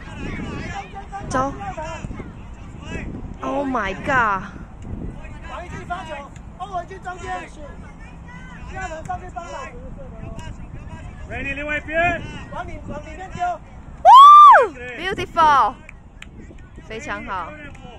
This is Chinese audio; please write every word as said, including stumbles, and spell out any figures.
走 ！Oh my god！ 王一去发球，欧文去中间，第二轮上去帮忙。 Ready， 另外一边， 往里往里面丢。 Woo！ Beautiful， 非常好。